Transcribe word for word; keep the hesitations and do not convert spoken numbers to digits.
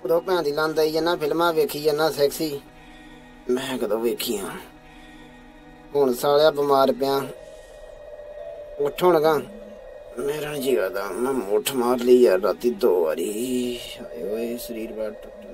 उदों भैन दी लंद आई जाना फिल्मां वेखी जाना सैक्सी मैं कदों वेखियां हुण सालिया बमार पिया उठ हुण गा मेरा नहीं जी करदा मैं मुठ मार ली यार राती दो बारी हाए ओए शरीर बड़ा